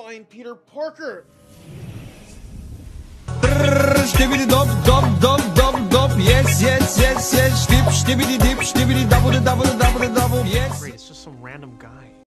find Peter Parker. Skibidi dop dop dop dop dop. Yes, yes, yes, yes. Skibidi dip, skibidi double double double double double. Yes. Great, it's just some random guy.